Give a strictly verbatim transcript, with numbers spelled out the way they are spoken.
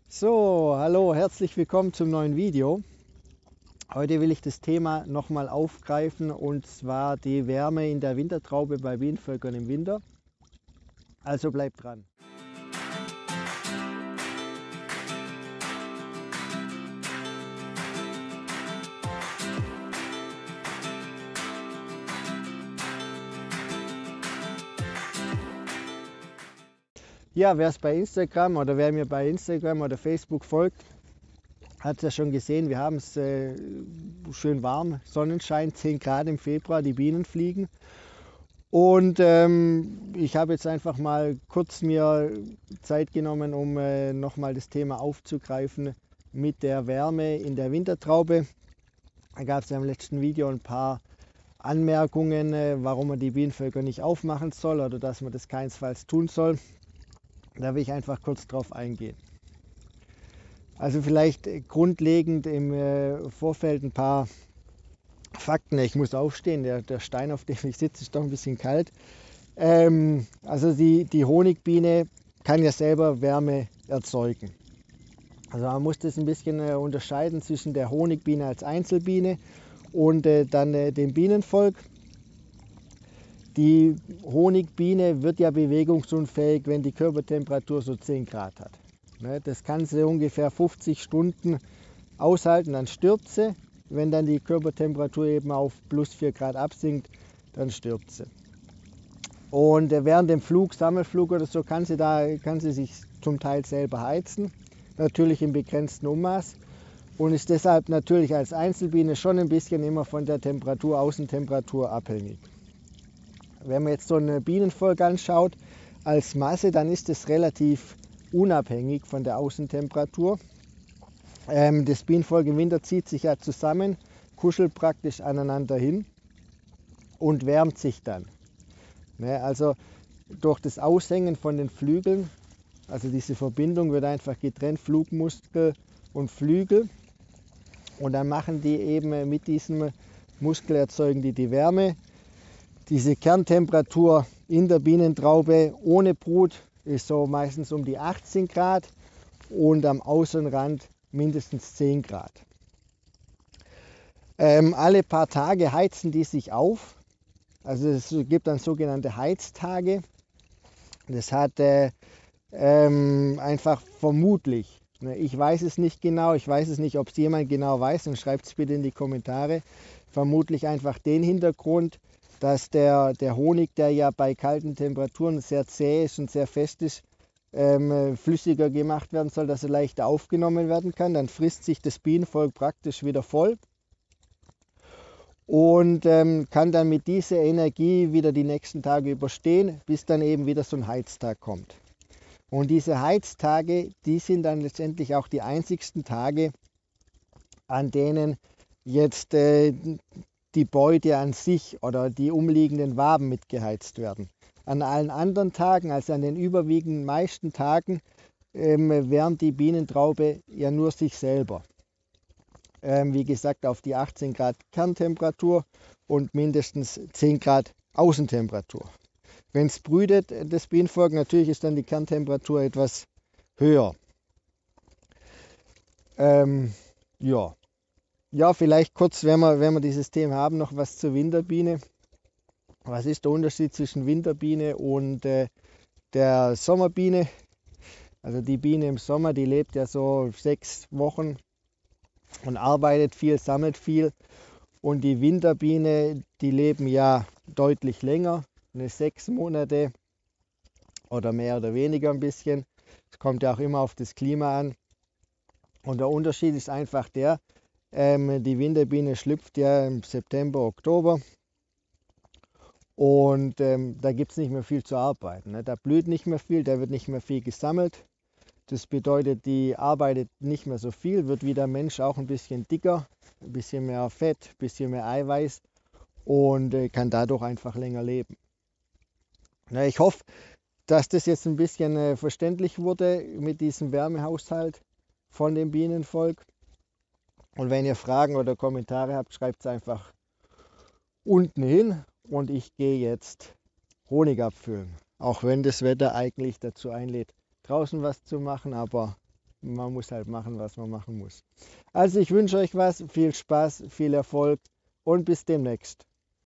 So, hallo, herzlich willkommen zum neuen Video. Heute will ich das Thema nochmal aufgreifen, und zwar die Wärme in der Wintertraube bei Bienenvölkern im Winter. Also bleibt dran. Ja, wer es bei Instagram oder wer mir bei Instagram oder Facebook folgt, hat es ja schon gesehen, wir haben es äh, schön warm, Sonnenschein, zehn Grad im Februar, die Bienen fliegen. Und ähm, ich habe jetzt einfach mal kurz mir Zeit genommen, um äh, nochmal das Thema aufzugreifen mit der Wärme in der Wintertraube. Da gab es ja im letzten Video ein paar Anmerkungen, äh, warum man die Bienenvölker nicht aufmachen soll oder dass man das keinesfalls tun soll. Da will ich einfach kurz drauf eingehen. Also vielleicht grundlegend im äh, Vorfeld ein paar Fakten. Ich muss aufstehen, der, der Stein, auf dem ich sitze, ist doch ein bisschen kalt. Ähm, also die, die Honigbiene kann ja selber Wärme erzeugen. Also man muss das ein bisschen äh, unterscheiden zwischen der Honigbiene als Einzelbiene und äh, dann äh, dem Bienenvolk. Die Honigbiene wird ja bewegungsunfähig, wenn die Körpertemperatur so zehn Grad hat. Ne, das kann sie ungefähr fünfzig Stunden aushalten, dann stirbt sie. Wenn dann die Körpertemperatur eben auf plus vier Grad absinkt, dann stirbt sie. Und während dem Flug, Sammelflug oder so, kann sie, da, kann sie sich zum Teil selber heizen, natürlich im begrenzten Ummaß, und ist deshalb natürlich als Einzelbiene schon ein bisschen immer von der Temperatur, Außentemperatur abhängig. Wenn man jetzt so ein Bienenvolk anschaut als Masse, dann ist es relativ unabhängig von der Außentemperatur. Ähm, das Bienenvolk im Winter zieht sich ja zusammen, kuschelt praktisch aneinander hin und wärmt sich dann. Ne, also durch das Aushängen von den Flügeln, also diese Verbindung wird einfach getrennt, Flugmuskel und Flügel. Und dann machen die eben mit diesem Muskel, erzeugen die die Wärme. Diese Kerntemperatur in der Bienentraube ohne Brut ist so meistens um die achtzehn Grad und am Außenrand mindestens zehn Grad. Ähm, alle paar Tage heizen die sich auf. Also es gibt dann sogenannte Heiztage. Das hat äh, ähm, einfach vermutlich, ne, ich weiß es nicht genau, ich weiß es nicht, ob es jemand genau weiß, dann schreibt es bitte in die Kommentare, vermutlich einfach den Hintergrund, dass der, der Honig, der ja bei kalten Temperaturen sehr zäh ist und sehr fest ist, ähm, flüssiger gemacht werden soll, dass er leichter aufgenommen werden kann. Dann frisst sich das Bienenvolk praktisch wieder voll und ähm, kann dann mit dieser Energie wieder die nächsten Tage überstehen, bis dann eben wieder so ein Heiztag kommt. Und diese Heiztage, die sind dann letztendlich auch die einzigsten Tage, an denen jetzt äh, die Beute an sich oder die umliegenden Waben mitgeheizt werden. An allen anderen Tagen, also an den überwiegend meisten Tagen, ähm, wärmt die Bienentraube ja nur sich selber. Ähm, wie gesagt, auf die achtzehn Grad Kerntemperatur und mindestens zehn Grad Außentemperatur. Wenn es brütet, das Bienenvolk, natürlich ist dann die Kerntemperatur etwas höher. Ähm, ja. ja, vielleicht kurz, wenn wir, wenn wir dieses Thema haben, noch was zur Winterbiene. Was ist der Unterschied zwischen Winterbiene und äh, der Sommerbiene? Also die Biene im Sommer, die lebt ja so sechs Wochen und arbeitet viel, sammelt viel. Und die Winterbiene, die leben ja deutlich länger, eine sechs Monate oder mehr oder weniger ein bisschen. Es kommt ja auch immer auf das Klima an. Und der Unterschied ist einfach der, ähm, die Winterbiene schlüpft ja im September, Oktober. Und ähm, da gibt es nicht mehr viel zu arbeiten. Ne? Da blüht nicht mehr viel, da wird nicht mehr viel gesammelt. Das bedeutet, die arbeitet nicht mehr so viel, wird wie der Mensch auch ein bisschen dicker, ein bisschen mehr Fett, ein bisschen mehr Eiweiß und äh, kann dadurch einfach länger leben. Na, ich hoffe, dass das jetzt ein bisschen äh, verständlich wurde mit diesem Wärmehaushalt von dem Bienenvolk. Und wenn ihr Fragen oder Kommentare habt, schreibt es einfach unten hin und ich gehe jetzt Honig abfüllen. Auch wenn das Wetter eigentlich dazu einlädt, draußen was zu machen, aber man muss halt machen, was man machen muss. Also ich wünsche euch was, viel Spaß, viel Erfolg und bis demnächst.